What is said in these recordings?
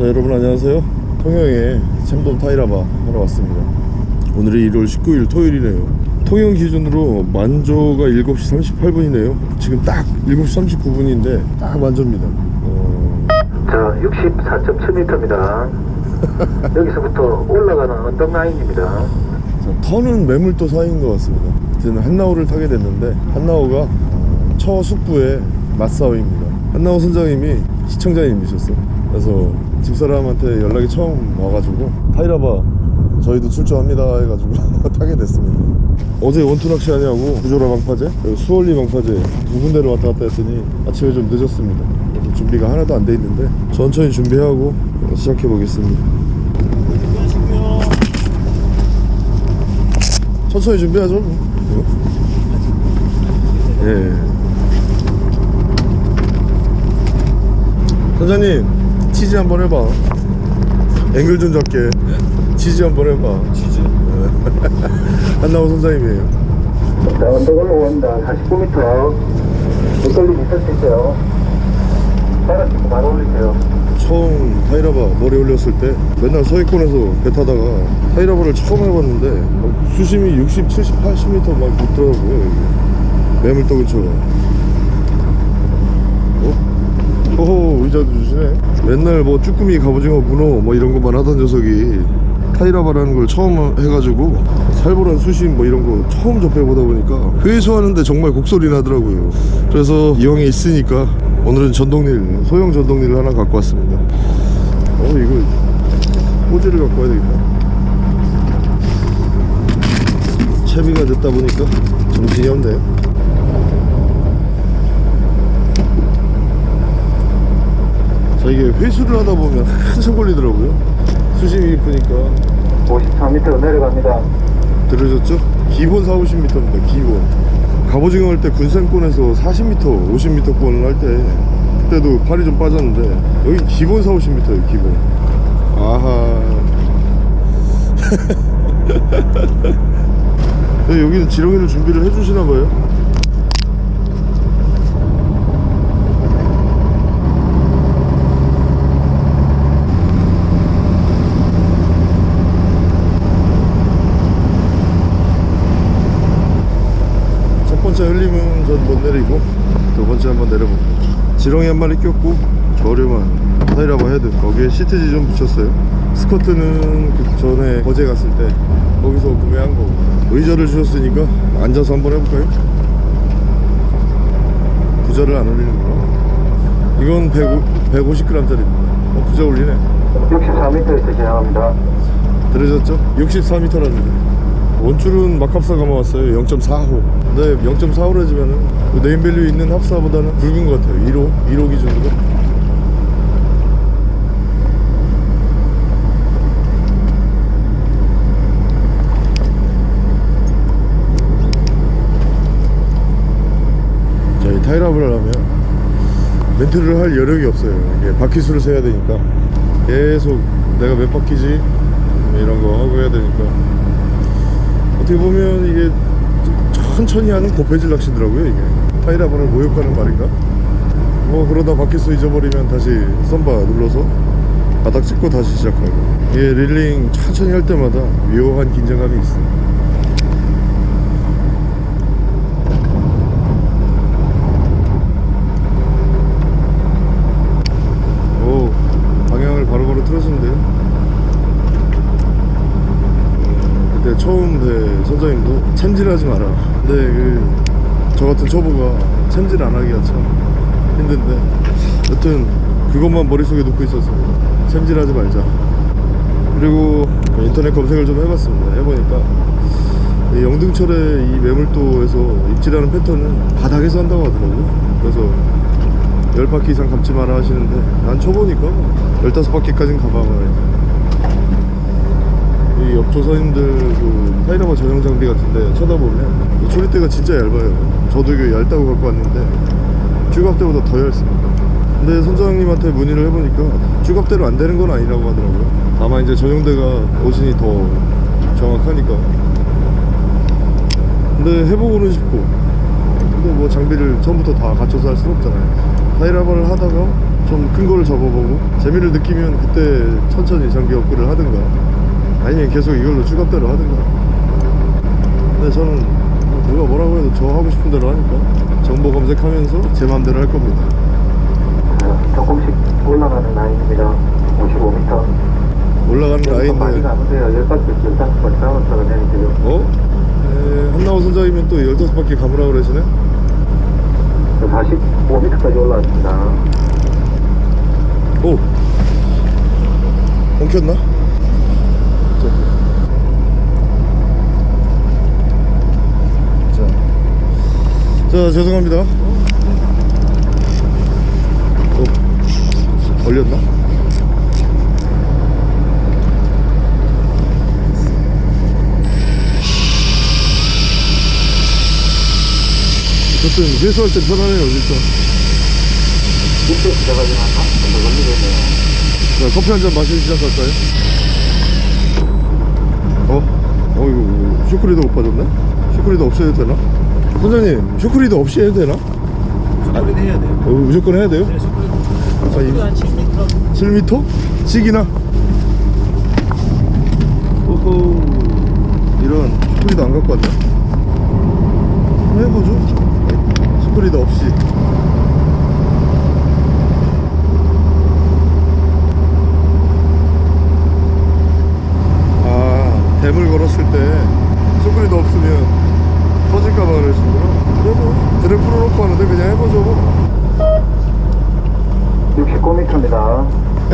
자, 여러분 안녕하세요. 통영에 챔돔 타이라바 하러 왔습니다. 오늘이 1월 19일 토요일이네요. 통영 기준으로 만조가 7시 38분이네요 지금 딱 7시 39분인데 딱 만조입니다. 자, 64.7m입니다 여기서부터 올라가는 언덕 라인입니다. 자, 터는 매물도 사이인 것 같습니다. 저는 한나오를 타게 됐는데 한나오가 처숙부의 맞사오입니다. 한나오 선장님이 시청자님이셨어. 그래서 집사람한테 연락이 처음 와가지고 타이라바 저희도 출조합니다 해가지고 타게 됐습니다. 어제 원투 낚시 하냐고 구조라 방파제, 수월리 방파제 두 군데를 왔다 갔다 했더니 아침에 좀 늦었습니다. 그래서 준비가 하나도 안 돼 있는데 천천히 준비하고 시작해 보겠습니다. 천천히 준비하죠. 예. 선장님 치즈 한번 해봐. 앵글 좀 잡게. 치즈 한번 해봐. 치즈? 한나오 선장님이에요. 자, 언덕 올라온다. 49m. 물걸림 있었을게요. 바람 찍고 바로 올리세요. 처음 타이라바 머리 올렸을 때 맨날 서해권에서 배 타다가 타이라바를 처음 해봤는데 수심이 60, 70, 80m 막 붙더라고요. 여기 매물도 근처가. 호호, 의자도 주시네. 맨날 뭐 쭈꾸미, 갑오징어, 문어 뭐 이런 것만 하던 녀석이 타이라바라는 걸 처음 해가지고 살벌한 수심 뭐 이런 거 처음 접해보다 보니까 회수하는데 정말 곡소리 나더라고요. 그래서 이왕에 있으니까 오늘은 전동릴, 소형 전동릴을 하나 갖고 왔습니다. 이거 호지를 갖고 와야 되겠다. 채비가 됐다 보니까 정신이 없네요. 자, 이게 회수를 하다 보면 한참 걸리더라고요. 수심이 깊으니까. 54m 내려갑니다. 들으셨죠? 기본 4, 50m입니다. 기본. 갑오징어 할 때 군산권에서 40m, 50m권을 할 때 그때도 팔이 좀 빠졌는데 여기 기본 4, 50m예요. 기본. 아하. 여기는 지렁이를 준비를 해주시나봐요. 흘림은 전 못 내리고 두 번째 한번 내려봅니다. 지렁이 한 마리 꼈고 저렴한 타이라바 헤드, 거기에 시트지 좀 붙였어요. 스커트는 그 전에 거제 갔을 때 거기서 구매한 거고. 의자를 주셨으니까 앉아서 한번 해볼까요? 부자를 안 올리는구나. 이건 150g 짜리입니다. 부자 올리네. 64m에서 진행합니다. 들으셨죠? 64m라는데 원줄은 막합사 감아왔어요. 0.45. 근데 0.45로 해주면은 네임밸류 있는 합사보다는 굵은 것 같아요. 1호 기준으로. 자, 이 타이라바를 하면 멘트를 할 여력이 없어요. 이게 바퀴수를 세야 되니까 계속 내가 몇 바퀴지 이런 거 하고 해야 되니까 어떻게 보면 이게 천천히 하는 고패질 낚시더라고요. 이게 타이라바를 모욕하는 말인가? 뭐 그러다 바퀴수 잊어버리면 다시 썬바 눌러서 바닥 찍고 다시 시작하고. 이게 릴링 천천히 할 때마다 묘한 긴장감이 있어. 오, 방향을 바로바로 틀어주는데요. 그때 처음 배 선장님도 챔질하지 마라. 근데 저 같은 초보가 챔질 안 하기가 참 힘든데 여튼 그것만 머릿속에 놓고 있었습니다. 챔질하지 말자. 그리고 인터넷 검색을 좀 해봤습니다. 해보니까 이 영등철의 이 매물도에서 입질하는 패턴은 바닥에서 한다고 하더라고요. 그래서 10바퀴 이상 감지 마라 하시는데 난 초보니까 15바퀴까지는 가봐봐야지. 이 옆조선님들 그 타이라바 전용 장비 같은데 쳐다보면 조리대가 진짜 얇아요. 저도 이거 얇다고 갖고 왔는데 쭈갑대보다 더 얇습니다. 근데 선장님한테 문의를 해보니까 쭈갑대로 안 되는 건 아니라고 하더라고요. 다만 이제 전용대가 오신이 더 정확하니까. 근데 해보고는 싶고, 근데 뭐 장비를 처음부터 다 갖춰서 할 수는 없잖아요. 타이라바를 하다가 좀 큰 거를 잡아보고 재미를 느끼면 그때 천천히 장기 업그레이드를 하든가 아니면 계속 이걸로 추가대로 하든가. 근데 저는 누가 뭐라고 해도 저 하고 싶은 대로 하니까 정보 검색하면서 제 맘대로 할 겁니다. 조금씩 올라가는 라인입니다. 55m. 올라가는 많이 라인데 가는데요. 15바퀴, 15바퀴 잡았다가 내리세요. 한나오 선장이면 또 15바퀴 감으라고 그러시네. 45m까지 올라왔습니다. 오! 엉켰나? 자, 죄송합니다. 걸렸나? 어쨌든 회수할 때 편하네요, 진짜. 밑에 시작하지 않나? 좀 걸리겠네요. 자, 커피 한 잔 마시기 시작할까요? 이거 슈크리더 못 빠졌네? 슈크리더 없이 해도 되나? 선장님, 슈크리더 없이 해도 되나? 슈크리드 해야 돼요. 무조건 해야 돼요? 네, 슈크리드. 자, 슈크리드 한 7m. 7m? 치기나? 오호, 이런 슈크리더 안 갖고 왔네? 한번 해보죠. 슈크리더 없이. 댐을 걸었을 때 슈크리더 없으면 터질까봐 그러시구나. 그래도 드랩 풀어놓고 하는데 그냥 해보죠. 69m입니다.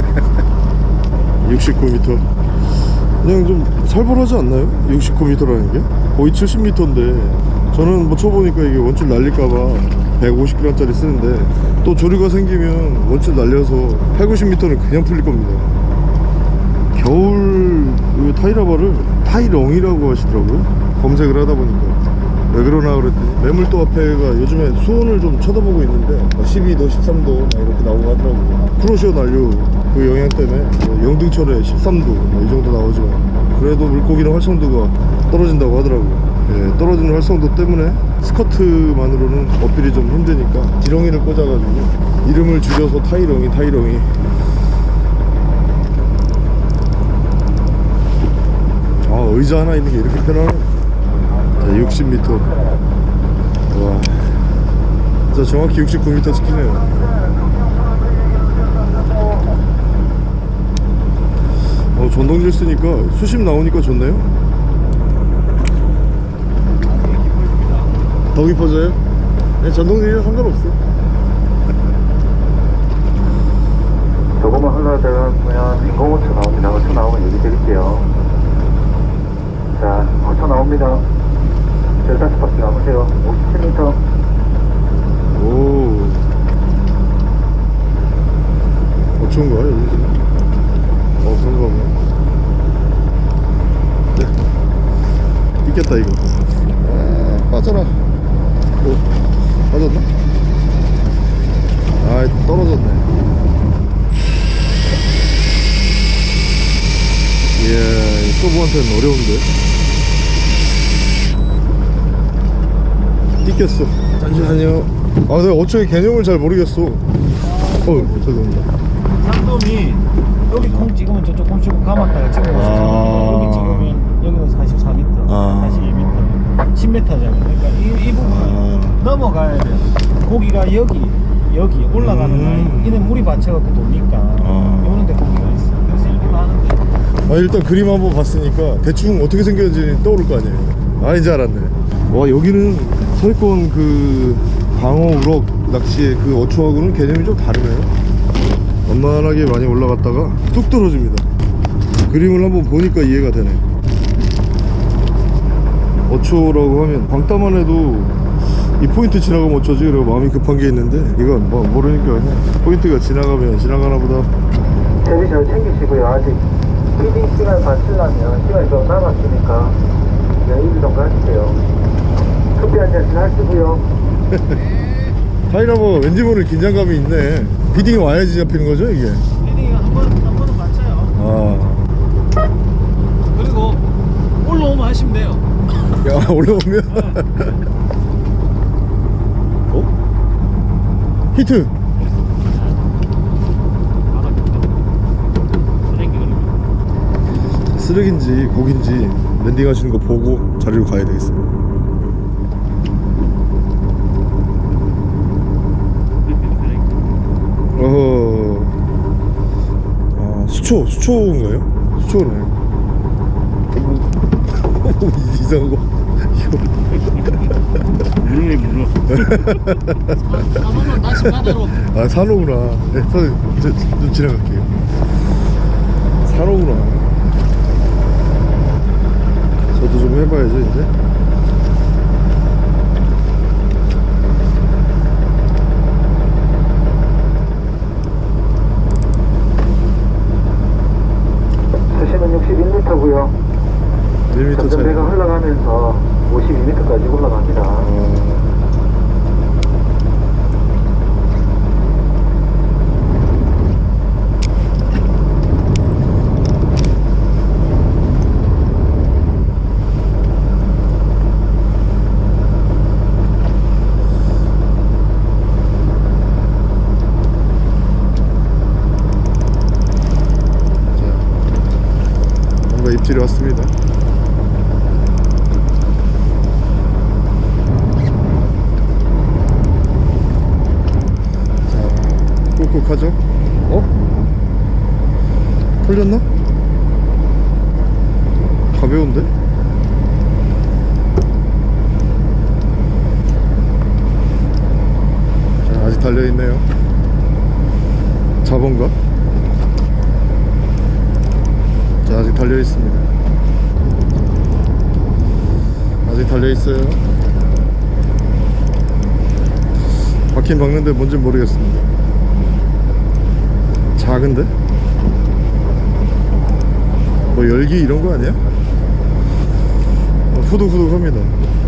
69m. 그냥 좀 살벌하지 않나요? 69m라는 게? 거의 70m인데 저는 뭐 쳐보니까 이게 원줄 날릴까봐 150g짜리 쓰는데 또 조류가 생기면 원줄 날려서 190m는 그냥 풀릴 겁니다. 겨울 이 타이라바를 타이렁이라고 하시더라고요. 검색을 하다 보니까 왜 그러나 그랬더니 매물도 앞에가 요즘에 수온을 좀 쳐다보고 있는데 12도 13도 막 이렇게 나오고 하더라고요. 크로시오 난류 그 영향 때문에 영등철에 13도 이 정도 나오지만 그래도 물고기는 활성도가 떨어진다고 하더라고요. 예, 떨어지는 활성도 때문에 스커트만으로는 어필이 좀 힘드니까 지렁이를 꽂아가지고 이름을 줄여서 타이렁이. 의자 하나 있는 게 이렇게 편하네. 자, 60m. 와, 자, 정확히 69m 찍히네요. 전동질 쓰니까 수심 나오니까 좋네요. 더 깊어져요? 네, 전동질이랑 상관없어. 조금만 흘러들어가면 인공호초 나옵니다. 호초 나오면 얘기 드릴게요. 자, 호초 나옵니다. 15바퀴 남으세요. 57m. 오, 어촌가요 여기 지금? 그런가 보네. 네, 있겠다 이거. 빠져라. 빠졌나? 떨어졌네. 예, 서브한테는 어려운데. 띠꼈어. 잠시만요. 내가 어초의 개념을 잘 모르겠어. 죄송합니다. 상돔이 여기 콩 찍으면 저쪽 콩 찍고 감았다가 찍으면 여기 찍으면 여기는 44m, 42m, 10m잖아요. 그러니까 이 부분 넘어가야 돼요. 고기가 여기 올라가는 라인. 이는 물이 받쳐갖고 도니까 요런데 고기가 있어. 그래서 일부러 하는데. 일단 그림 한번 봤으니까 대충 어떻게 생겼는지 떠오를 거 아니에요. 이제 알았네. 와, 여기는 서해권 그 방어 우럭 낚시의 그 어초하고는 개념이 좀 다르네요. 완만하게 많이 올라갔다가 뚝 떨어집니다. 그림을 한번 보니까 이해가 되네. 어초라고 하면 광따만 해도 이 포인트 지나가면 어쩌지? 그리고 마음이 급한 게 있는데 이건 뭐 모르니까 그냥 포인트가 지나가면 지나가나 보다. 대비 잘 챙기시고요. 아직 피딩 시간 맞추려면 시간이 좀 남았으니까 여유 좀 가지세요. 커피 한 잔씩 하시고요. 타이라바 왠지 모를 긴장감이 있네. 비딩이 와야지 잡히는 거죠 이게? 피딩이 한 번은 맞춰요. 그리고 올라오면 하시면 돼요. 야, 올라오면? 히트! 쓰레기인지 고기인지 랜딩 하시는 거 보고 자리로 가야 되겠어요. 수초인가요? 수초네. 이상한 거. 물어 물어. 사모는 다시 바다로. 아, 산호구나. 네, 좀 지나갈게요. 산호구나. 저도 좀 해봐야죠 이제. 수심은 61m고요. 1m 차이. 전전배가 흘러가면서 52m까지 올라갑니다. 입질이 왔습니다. 자, 꾹꾹하죠? 털렸나? 가벼운데? 자, 아직 달려있네요. 잡은가? 자, 아직 달려있습니다. 아직 달려있어요. 박힌 박는데 뭔지 모르겠습니다. 작은데? 뭐 열기 이런 거 아니야? 후둑후둑 합니다.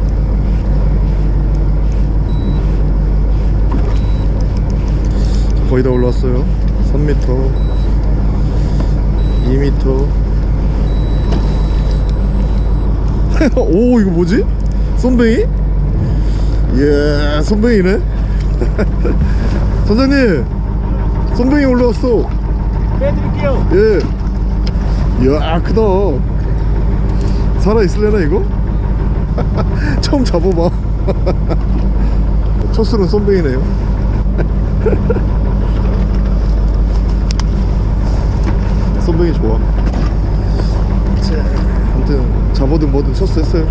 거의 다 올라왔어요. 3m 2m 오, 이거 뭐지? 쏨뱅이? 예, 쏨뱅이네. 선장님, 쏨뱅이 올라왔어. 빼드릴게요. 예. 이야, 크다. 살아있을래나 이거? 처음 잡아봐. 첫 술은 쏨뱅이네요. 쏨뱅이 좋아. 아무튼 잡아든 뭐든 첫수 했어요.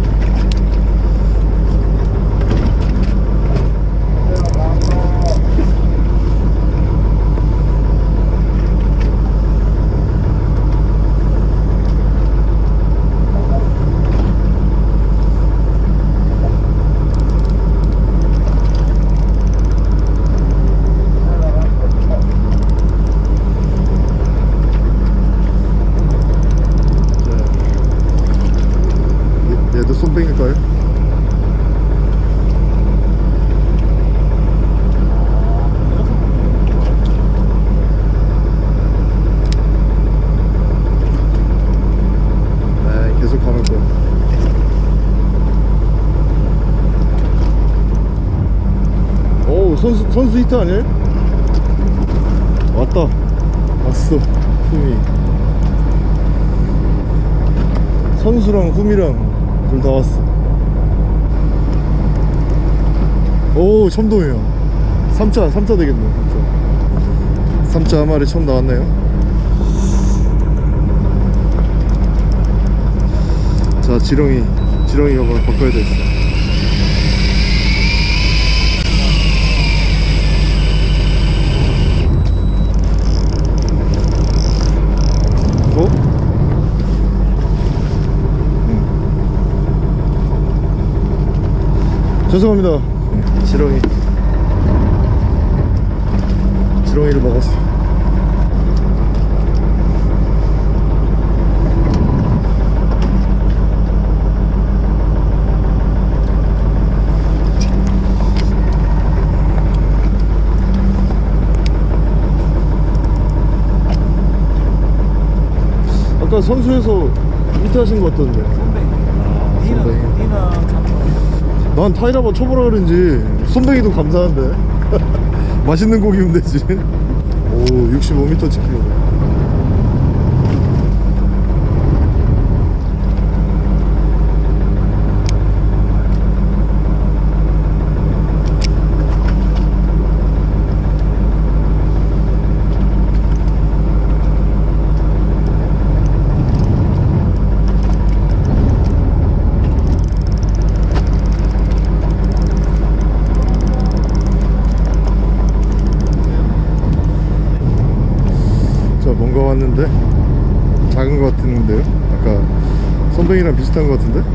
얘도 쏨뱅일까요? 네, 계속 가면 돼. 오, 선수 히트 아니에요? 왔다. 왔어. 후미. 선수랑 후미랑 둘 다 왔어. 오, 첨동이에요. 3자 되겠네. 3자 한 마리 처음 나왔네요. 자, 지렁이 이거 바꿔야 되겠어. 죄송합니다. 지렁이를 먹었어. 아까 선수에서 밑에 하신 거 같던데. 니는 난 타이라바 초보라 그런지 쏨뱅이도 감사한데. 맛있는 고기면 되지. 오, 65m 찍히려고. 왔는데 작은 것 같은데요? 아까 손뱅이랑 비슷한 것 같은데?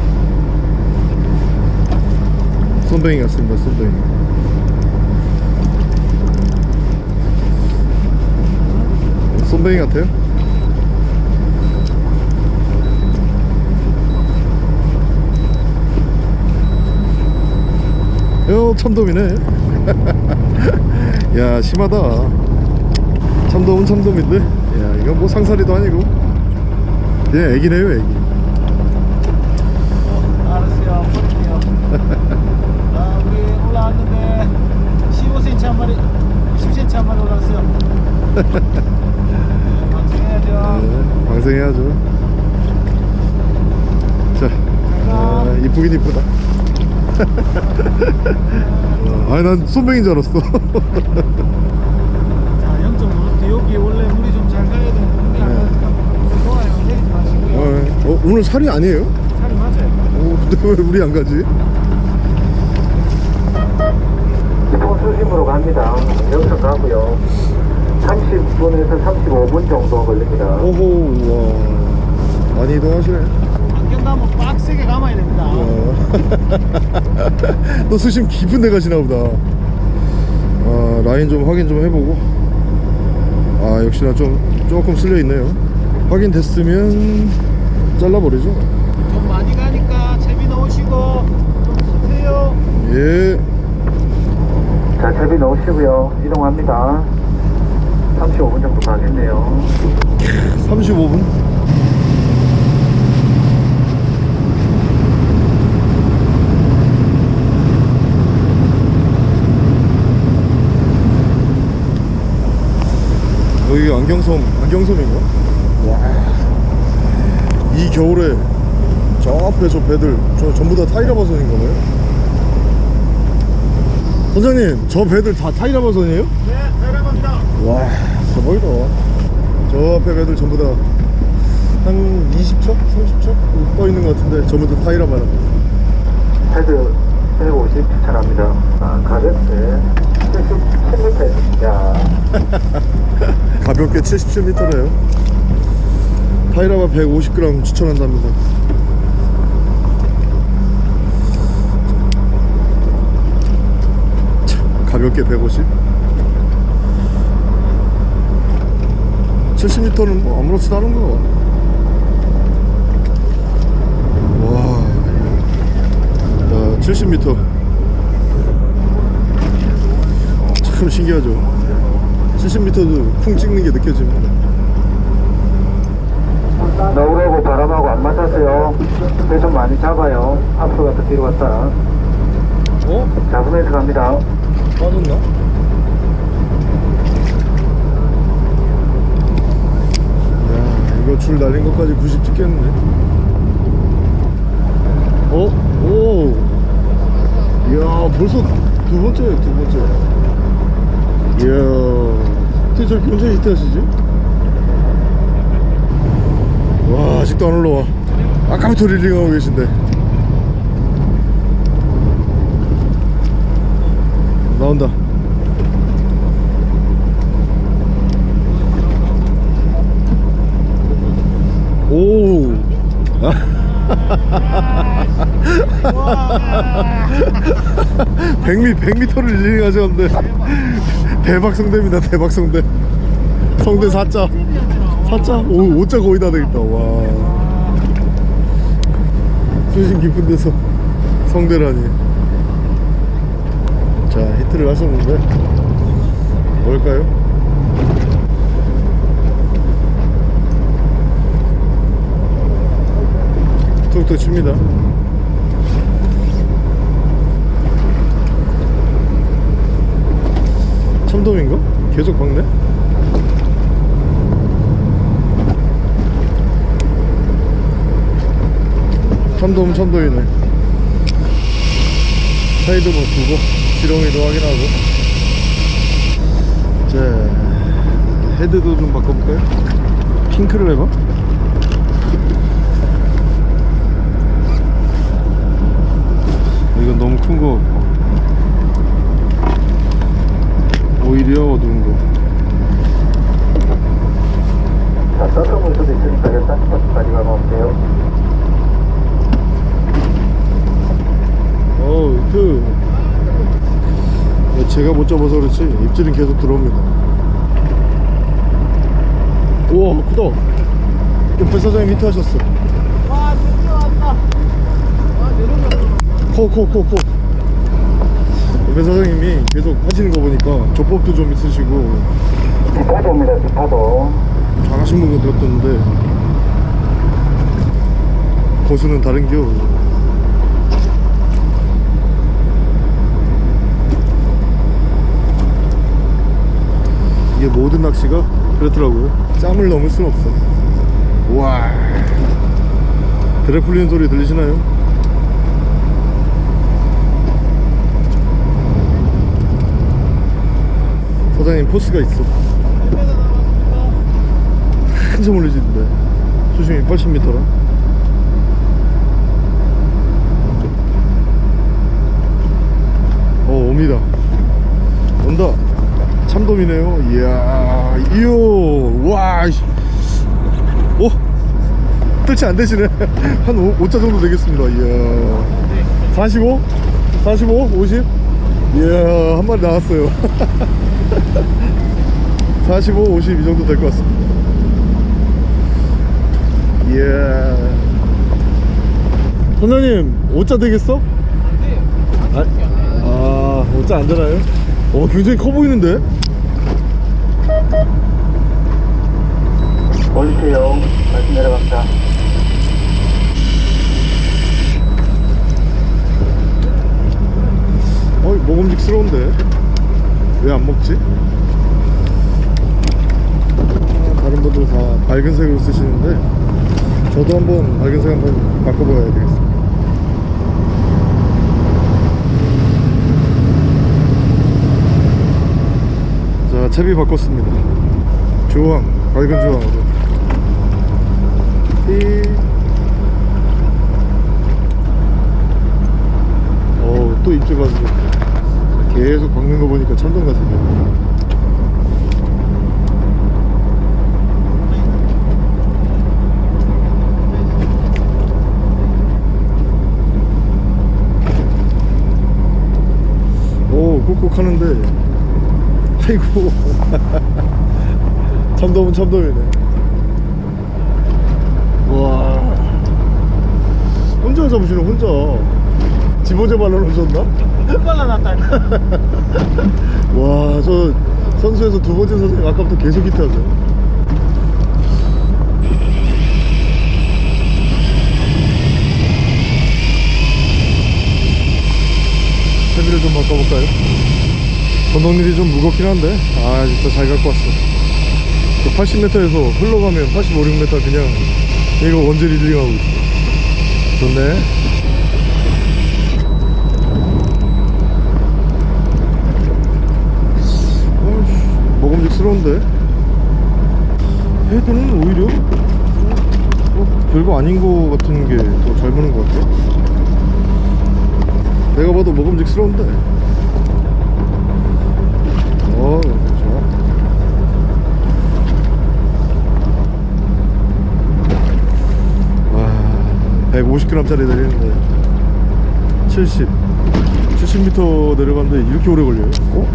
손뱅이 같습니다. 손뱅이. 손뱅이 같아요? 참돔이네. 야, 심하다. 참돔은 참돔인데, 야, 이건 뭐 상사리도 아니고 그냥 애기네요, 애기. 알았어요. 볼게요. 우리 올라왔는데 15cm 한 마리, 10cm 한 마리 올라왔어요. 방생해야죠. 네, 방생해야죠. 자, 이쁘긴 이쁘다. 아니, 난 손뱅인 줄 알았어. 자, 0.5. 여기 원래 물이 좀 잘 가야 되는데 물이 안 가니까 좋아요. 내리지 마시고요. 오늘 살이 아니에요? 살이 맞아요. 근데 왜 우리 안 가지? 기본 수심으로 갑니다. 여기서 가고요. 30분에서 35분 정도 걸립니다. 오호, 와, 많이 이동하시네. 안경 가면 빡세게 감아야 됩니다. 또 수심 깊은 데 가시나 보다. 라인 좀 확인 좀 해보고. 역시나 조금 쓸려 있네요. 확인됐으면 잘라버리죠. 좀 많이 가니까 채비 넣으시고 좀 쉬세요. 예. 자, 채비 넣으시고요. 이동합니다. 35분 정도 가겠네요. 35분. 여기 안경섬인가? 와, 이 겨울에 저 앞에 저 배들 전부 다 타이라바선인가 봐요. 선장님, 저 배들 다 타이라바선이에요? 네, 내려갑니다. 와, 대박이다. 저 앞에 배들 전부 다 한 20척? 30척? 떠 있는 것 같은데 전부 다 타이라바는. 헤드 150 추천합니다. 가볍게 77m. 야. 가볍게 77m래요. 타이라바 150g 추천한답니다. 가볍게 150. 70m는 뭐 아무렇지도 않은 거. 와, 70m 참 신기하죠. 70m도 쿵 찍는 게 느껴집니다. 너울하고 바람하고 안 맞았어요. 배 좀 많이 잡아요. 앞으로 갔다 뒤로 갔다. 잡으면서 갑니다. 빠졌나? 야, 이거 줄 날린 것까지 90 찍겠는데? 오! 이야, 벌써 두 번째예요, 두 번째. 이야, 어떻게 저렇게 혼자 히트하시지? 와, 아직도 안 올라와. 아까부터 릴링하고 계신데. 나온다. 오. 100m를 릴링 하셨는데 대박 성대입니다. 대박 성대. 성대 4자. 4자? 5자 거의 다 되겠다. 와. 수심 깊은 데서 성대라니. 자, 히트를 하셨는데 뭘까요? 툭툭 칩니다. 참돔인가? 계속 박네? 참돔이네. 사이드 뭐 두고 지렁이도 확인하고. 자, 헤드도 좀 바꿔볼까요? 핑크를 해봐. 이건 너무 큰 거 같고 오히려 어두운 거. 제가 못 잡아서 그렇지 입질은 계속 들어옵니다. 우와 크다. 옆에 사장님 히트하셨어. 와 드디어 왔다. 와 내려가. 커. 옆에 사장님이 계속 하시는 거 보니까 조법도 좀 있으시고 뒷파도입니다. 뒷파도. 잘하신 분 같던데 고수는 다른겨. 이게 모든 낚시가 그렇더라고요. 짬을 넘을 순 없어. 우와 드래 풀리는 소리 들리시나요? 사장님 포스가 있어. 한참 올리시는데 수심이 80m라. 옵니다. 온다. 참돔이네요. 이야 이요 와 오 뜰채 안 되시네. 한 5자 정도 되겠습니다. 이야 45? 45? 50? 이야 한 마리 나왔어요. 45, 50 이 정도 될 것 같습니다. 이야 선생님 5자 되겠어? 아 5자 안 되나요? 굉장히 커 보이는데? 올리세요. 다시 내려갑니다. 먹음직스러운데 왜 안 먹지? 다른 분들 다 밝은 색으로 쓰시는데 저도 한번 밝은 색 한번 바꿔봐야 되겠습니다. 자 채비 바꿨습니다. 주황 밝은 주황으로 또 입질 가지고 계속 박는 거 보니까 참돔 같은데. 꾹꾹 하는데 아이고 참돔은 참돔이네. 와 혼자 잡으시네. 혼자 집어제 발라놓으셨나? 발라놨다. 와 저 선수에서 두 번째 선생님 아까부터 계속 히트하죠. 채비를 좀 바꿔볼까요? 건너일이 좀 무겁긴 한데 아 진짜 잘 갖고 왔어. 80m에서 흘러가면 85, 6m 그냥 이거 원질 리딩하고 있어. 좋네. 먹음직스러운데 헤드는 오히려 별거 아닌 거 같은 게 더 잘 무는 것 같아. 내가 봐도 먹음직스러운데 좋아. 와 150g 짜리 내리는데 70m 내려가는데 이렇게 오래 걸려요?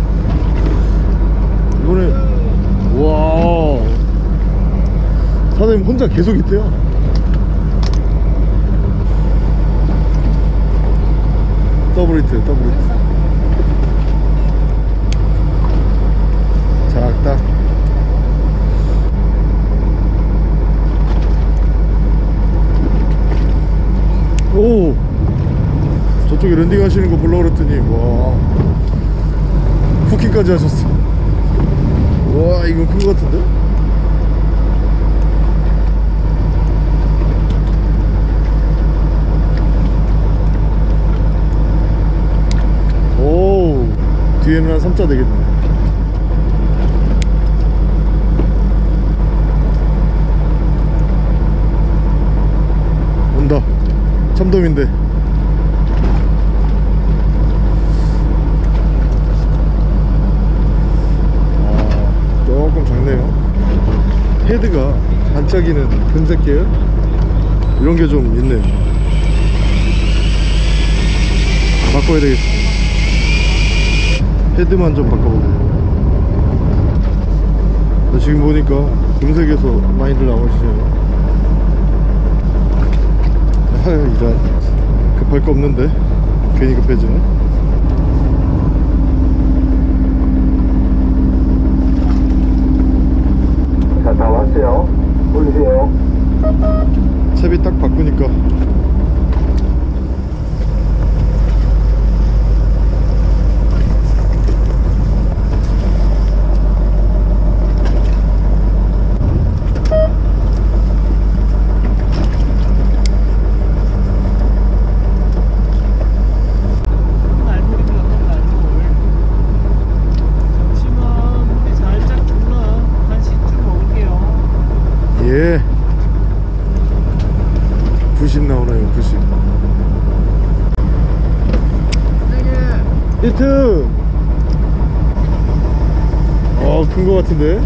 이번에 와 사장님 혼자 계속 히트야. 더블 히트 작다. 오 저쪽에 랜딩 하시는 거 보려고 그랬더니 와 후킹까지 하셨어. 와 이거 큰 거 같은데? 오 뒤에는 한 3자 되겠네. 온다. 참돔인데 조금 작네요. 헤드가 반짝이는 금색 계열 이런 게 좀 있네요. 바꿔야 되겠습니다. 헤드만 좀 바꿔보고. 지금 보니까 금색에서 많이들 나오시죠. 이런 급할 거 없는데 괜히 급해지네. 자, 다 왔어요. 올리세요. 채비 딱 바꾸니까 예 90 나오나요? 90 히트! 큰 거 같은데?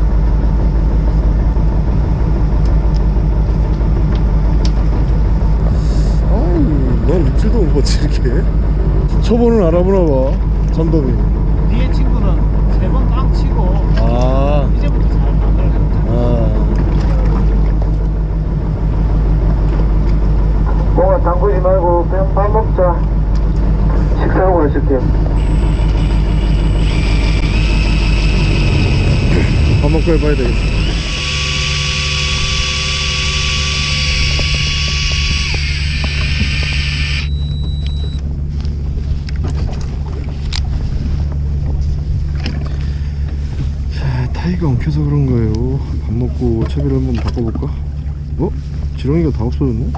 넌 입질도 못 봤지 이렇게? 초보는 알아보나 봐 점더비. 뒤에 친구는 3번 깡 치고 이제부터 잘 만들어졌죠. 뭔가 담그지 말고 그냥 밥 먹자. 식사하고 가실게요. 밥 먹고 해봐야 되겠어. 자, 타이가 엉켜서 그런 거예요. 밥 먹고 채비를 한번 바꿔볼까? 지렁이가 다 없어졌네?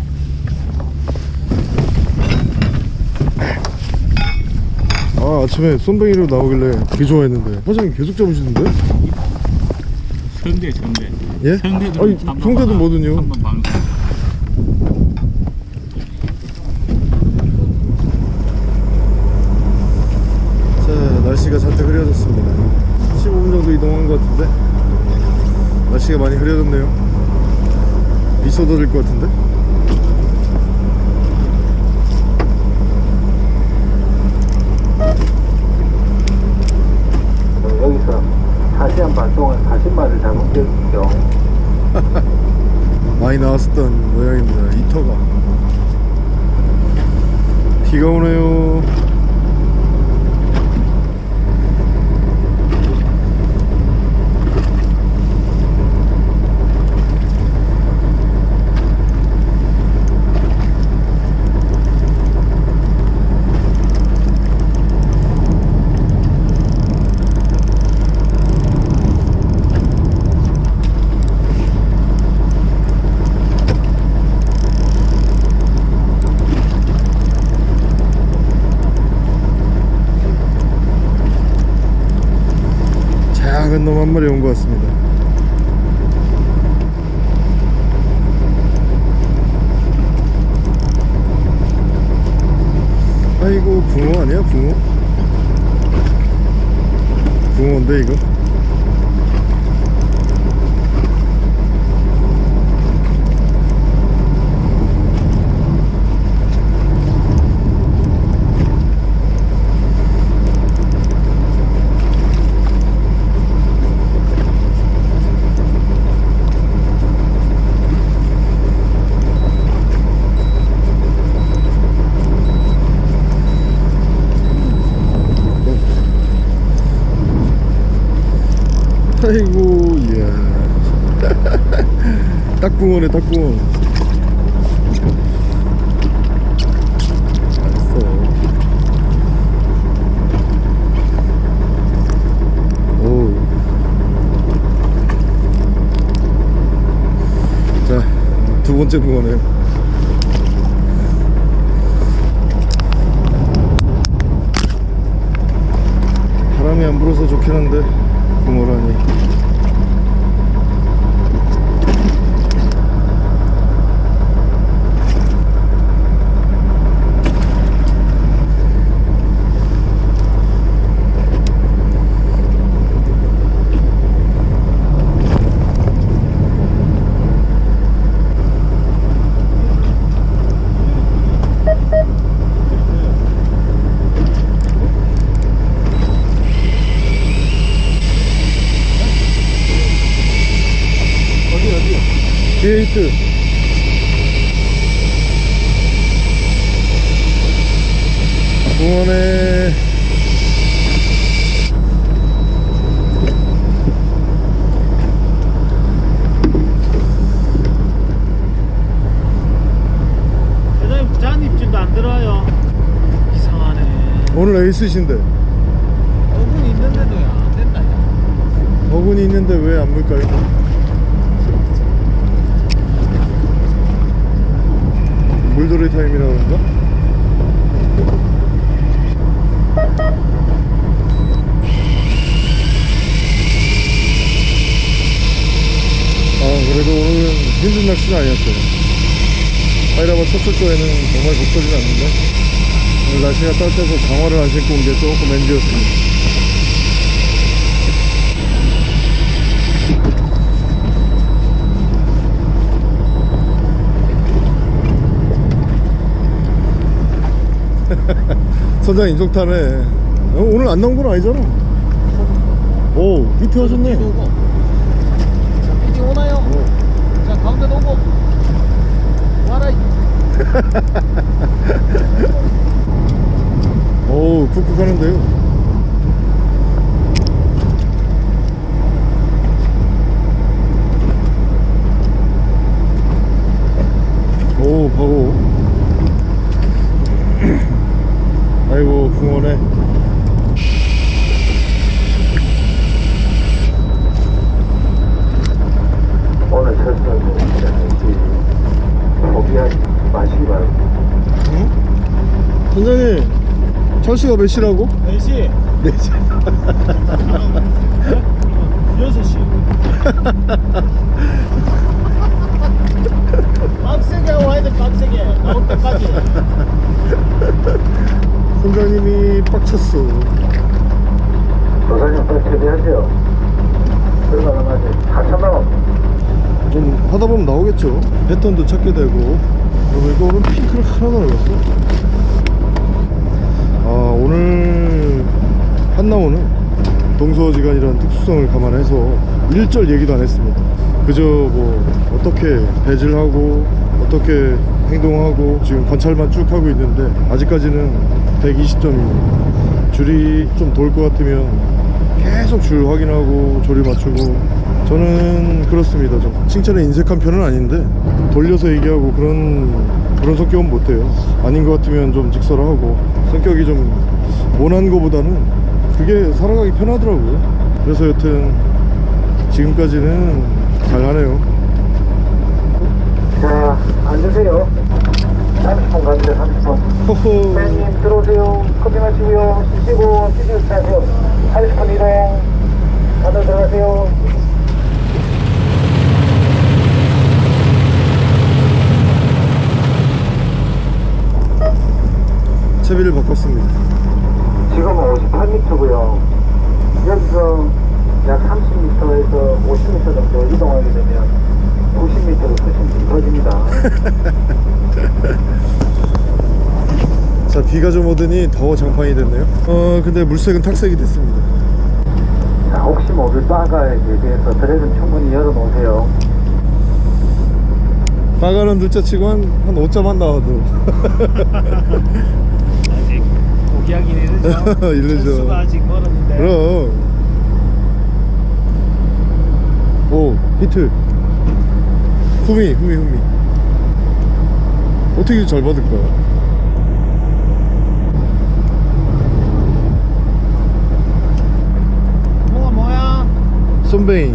아침에 쏨뱅이로 나오길래 되게 좋아했는데 사장님 계속 잡으시던데? 성대 예? 성대도 아니 성대도 뭐든요. 한번 방송. 자, 날씨가 잔뜩 흐려졌습니다. 15분 정도 이동한 것 같은데 날씨가 많이 흐려졌네요. 비 쏟아질 것 같은데? 여기서 4시간 반 동안 40마리를 잡은 적이 있죠. 많이 나왔었던 모양입니다. 이터가 비가 오네요. 작은 놈 한 마리 온 것 같습니다. 아이고 붕어 아니야 붕어? 붕어인데 이거? 아이고 이야 딱붕어네 딱붕어. 알았어. 오. 자, 두 번째 붕어네요. 바람이 안 불어서 좋긴 한데 붕어라니. 뒤에 히트. 공원에 대장님 잔 입질도 안 들어요. 이상하네. 오늘 에이스신데 어군 있는데도 안 된다. 어군이 있는데 왜 안 물까요? 물돌이 타임이라고 그런가? 그래도 오늘은 힘든 낚시는 아니었어요. 하이라바 첫 출조에는 정말 걱정이 났는데 오늘 날씨가 따뜻해서 장화를 안 신고 온 게 조금 엔지였습니다. 선장 인석타네. 오늘 안 나온 건 아니잖아. 오, 밑에 오셨네. 이제 오나요? 자, 가운데 놓고 와라. 오, 쿡쿡 하는데요. 오, 바고. 아이고, 붕어네. 오늘 철수하고 포기하지 마시기 바랍니다. 응? 선장님, 철수가 몇 시라고? 4시. 4시. 6시. 빡세게 와야 돼, 빡세게. 나올 때까지. 선장님이 빡쳤어. 도사님 빨리 처리하세요. 얼마나 맞지? 4천만 원. 좀 하다 보면 나오겠죠. 패턴도 찾게 되고. 그리고 오늘 핑크를 하나도 안 넣었어. 아, 오늘 한나오는 동서지간이라는 특수성을 감안해서 일절 얘기도 안 했습니다. 그저 뭐 어떻게 배질하고 어떻게 행동하고 지금 관찰만 쭉 하고 있는데 아직까지는 120점입니다. 줄이 좀 돌 것 같으면 계속 줄 확인하고 조리 맞추고, 저는 그렇습니다. 좀 칭찬에 인색한 편은 아닌데 돌려서 얘기하고 그런 성격은 못해요. 아닌 것 같으면 좀 직설하고, 성격이 좀 모난 거보다는 그게 살아가기 편하더라고요. 그래서 여튼 지금까지는 잘하네요. 자, 앉으세요. 30분 갑니다. 30분. 허허. 선생님 들어오세요. 커피 마시고요. 쉬시고 하세요. 30분 이동. 다들 들어가세요. 채비를 바꿨습니다. 지금은 58m고요. 여기서 약 30m에서 50m 정도 이동하게 되면 90m로 수심이 이루어집니다. 자, 비가 좀 오더니 더 장판이 됐네요. 근데 물색은 탁색이 됐습니다. 자, 혹시 모를 빠가에 대해서 드랙은 충분히 열어놓으세요. 빠가는 둘째치고 한 5점 한 나와도 아직 포기하긴 이르죠. 이르죠. 철수가 아직 멀었는데. 그럼. 오, 히트. 후미. 어떻게 잘 받을 거야? 뭐야? 쏨뱅이.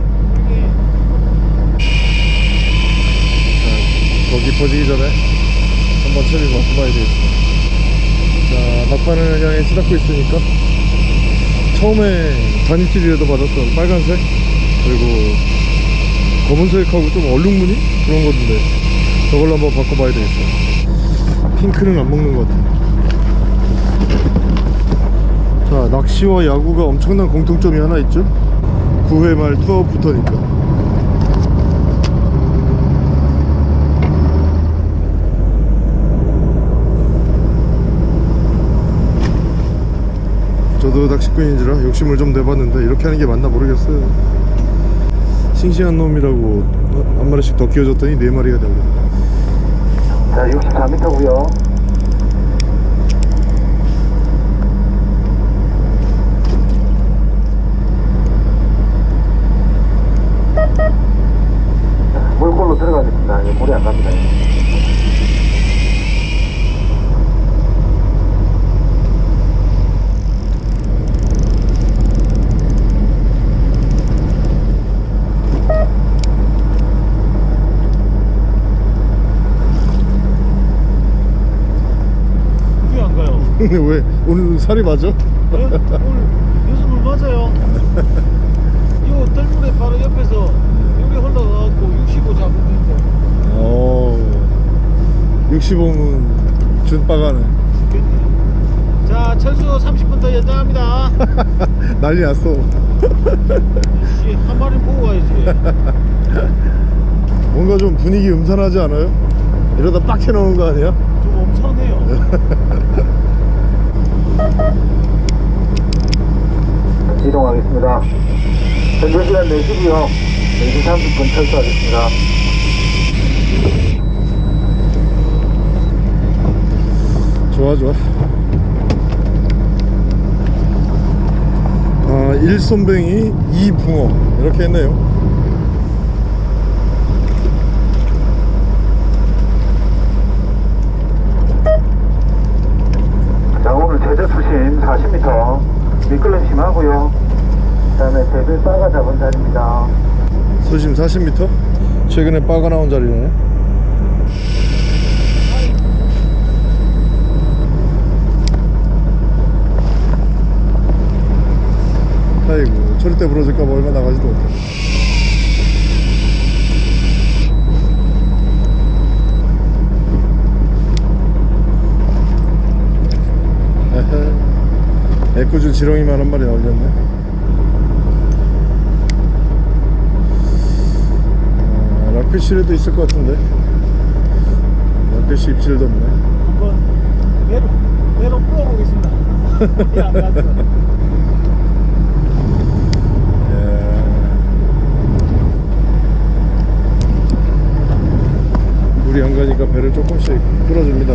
더 깊어지기 전에 한번 처리를 바꿔봐야 되겠습니다. 자, 막판을 향해 치닫고 있으니까 처음에 단위TV에도 받았던 빨간색, 그리고 검은색하고 좀 얼룩무늬? 그런 건데 저걸로 한번 바꿔봐야 되겠어요. 핑크는 안 먹는 것 같아요. 자, 낚시와 야구가 엄청난 공통점이 하나 있죠. 9회 말 투아웃부터니까. 저도 낚시꾼인지라 욕심을 좀 내봤는데 이렇게 하는 게 맞나 모르겠어요. 싱싱한 놈이라고 한 마리씩 더 끼워줬더니 4마리가 되고. 자, 64m고요. 물골로 들어가겠습니다. 물이 안 갑니다. 왜 안 가요? 근데 왜 오늘 살이 맞아? 네? 오늘 요즘 물 맞아요. 요 뜰물에 바로 옆에서 여기 흘러가갖고 65 잡으면 65면 준빠가네. 자, 철수 30분 더 연장합니다. 난리 났어. 씨, 한 마리 보고 가야지. 뭔가 좀 분위기 음산하지 않아요? 이러다 빡 해놓은 거 아니야? 좀 엄청해요. 이동하겠습니다. 현재 시간 4시고요. 4시 30분 철수하겠습니다. 좋아 좋아. 아, 1솜뱅이 2붕어 이렇게 했네요. 자, 오늘 제자 수심 40m, 미끌림 심하고요. 그 다음에 제bil 빠가 잡은 자리입니다. 수심 40m? 최근에 빠가 나온 자리네. 아이고, 처리 때 부러질까봐 얼마 나가지도 못해. 에헤, 애꿎은 지렁이만 한 마리 나올렸네. 락피쉬도 있을 것 같은데. 락피쉬 입질도 없네. 한번 배로 풀어보겠습니다. 안 갔어. 물이 안 가니까 배를 조금씩 풀어줍니다.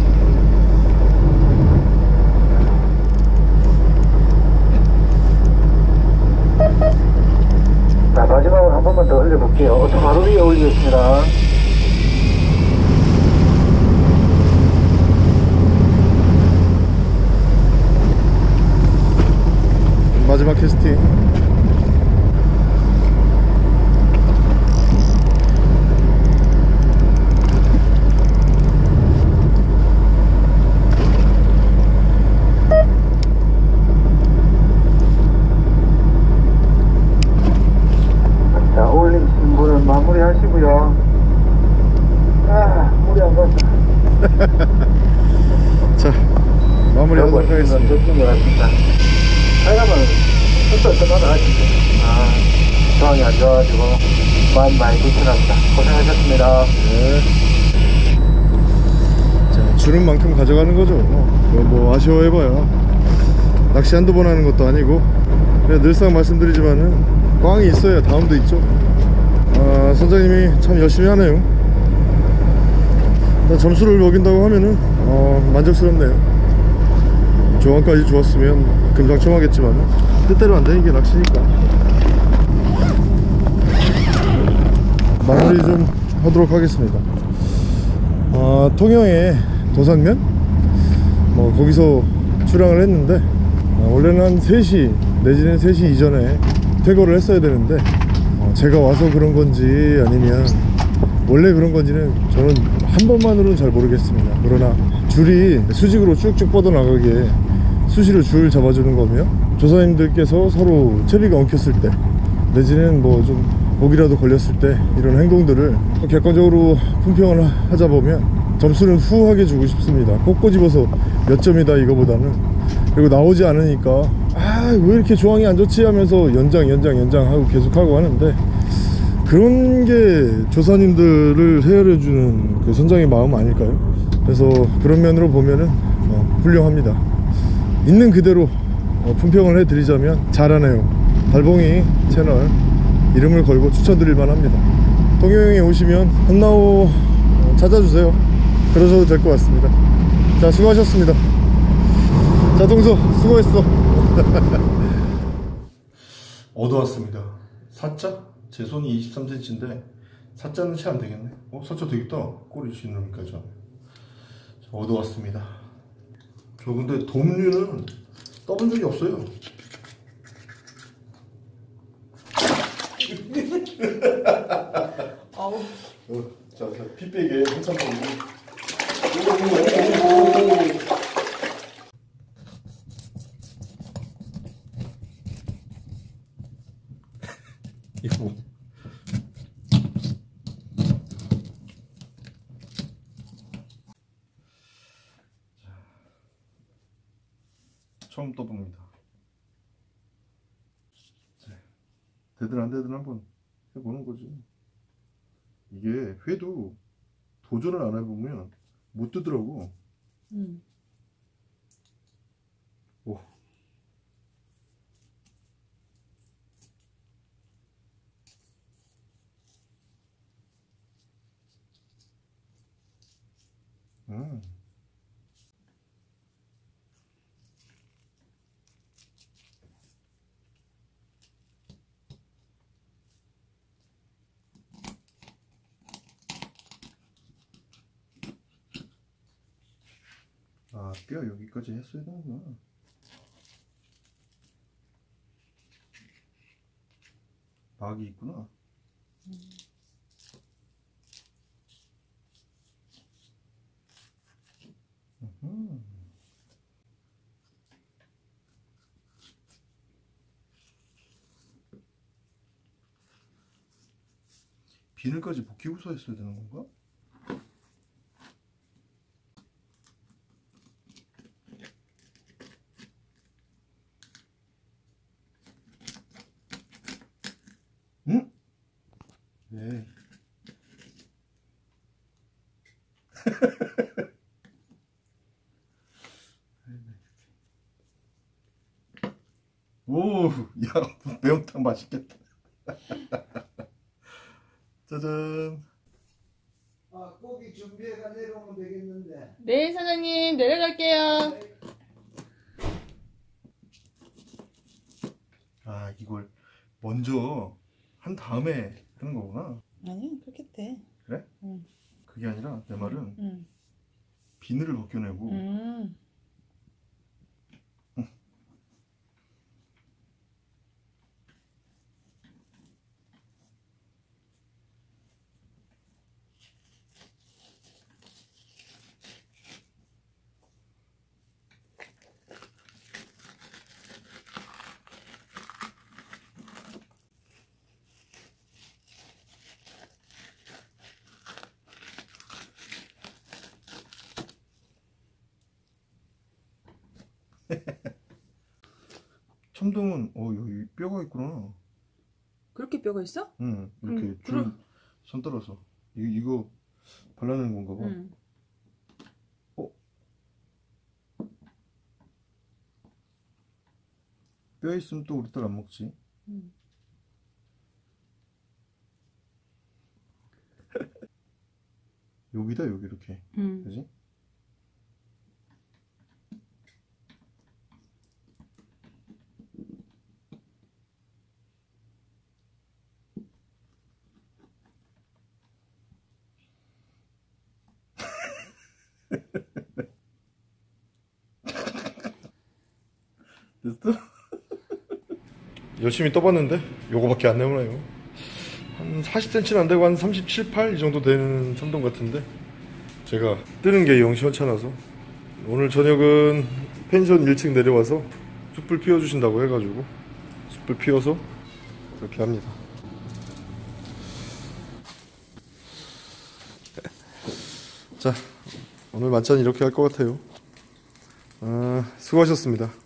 자, 마지막으로 한 번만 더 올려볼게요. 저 바로 위에 올리겠습니다. 마지막 캐스팅. 자, 올리신 분은 마무리 하시고요. 아, 물이 안 갔어. 자, 마무리하도록 하겠습니다. 됐는 것 같습니다. 하여간 어떡하나 하시죠. 아, 상황이 안 좋아가지고 마음 많이 불편합니다. 고생하셨습니다. 네. 자, 주는 만큼 가져가는 거죠. 뭐 아쉬워해봐야 낚시 한두 번 하는 것도 아니고. 그냥 늘상 말씀드리지만은 꽝이 있어야 다음도 있죠. 아, 선장님이 참 열심히 하네요. 일단 점수를 먹인다고 하면은 만족스럽네요. 조항까지 좋았으면 금상첨화겠지만 뜻대로 안 되는 게 낚시니까. 마무리 좀 하도록 하겠습니다. 통영의 도산면? 거기서 출항을 했는데 원래는 한 3시 내지는 3시 이전에 퇴거를 했어야 되는데 제가 와서 그런 건지 아니면 원래 그런 건지는 저는 한 번만으로는 잘 모르겠습니다. 그러나 줄이 수직으로 쭉쭉 뻗어나가게 수시로 줄 잡아주는 거며, 조사님들께서 서로 채비가 엉켰을 때 내지는 좀 목이라도 걸렸을 때 이런 행동들을 객관적으로 품평을 하자 보면 점수는 후하게 주고 싶습니다. 꼭 꼬집어서 몇 점이다 이거보다는. 그리고 나오지 않으니까 왜 이렇게 조항이 안 좋지 하면서 연장 하고 계속하고 하는데, 그런 게 조사님들을 헤아려주는 그 선장의 마음 아닐까요? 그래서 그런 면으로 보면은 훌륭합니다. 있는 그대로 품평을 해드리자면 잘하네요. 달봉이 채널 이름을 걸고 추천드릴 만합니다. 통영에 오시면 한나호 찾아주세요. 그러셔도 될 것 같습니다. 자, 수고하셨습니다. 자, 동서 수고했어. 얻어왔습니다. 사자? 제 손이 23cm인데 사자는 채 안 되겠네. 사자 되겠다. 꼬리 쥐는 저 얻어왔습니다. 저 근데 돔류는 떠본 적이 없어요. 자, 핏배기에 한참 떠고. 이거 처음 떠봅니다. 되든 안 되든 한번 해보는 거지. 이게 회도 도전을 안 해보면 못 뜨더라고. 오. 아, 뼈 여기까지 했어야 되는구나. 막이 있구나. 비늘까지 벗기고서 했어야 되는 건가? 응? 네. 오, 야, 매운탕 맛있겠다. 짜잔. 고기 준비해가 내려오면 되겠는데. 네, 사장님 내려갈게요. 아, 이걸 먼저 한 다음에 하는 거구나. 아니, 그렇게 돼. 그래? 응. 그게 아니라 내 말은 응. 비늘을 벗겨내고 참돔은 여기 뼈가 있구나. 그렇게 뼈가 있어? 응, 이렇게 줄 선 떨어서 이거 발라내는 건가 봐. 응. 뼈 있으면 또 우리 딸 안 먹지. 여기다 여기 이렇게. 그지? 됐어? 열심히 떠봤는데 요거밖에 안 나오네요. 한 40cm는 안 되고 한 37, 8 이 정도 되는 참돔 같은데 제가 뜨는 게 영 시원찮아서 오늘 저녁은 펜션 1층 내려와서 숯불 피워주신다고 해가지고 숯불 피워서 그렇게 합니다. 자, 오늘 만찬 이렇게 할 것 같아요. 수고하셨습니다.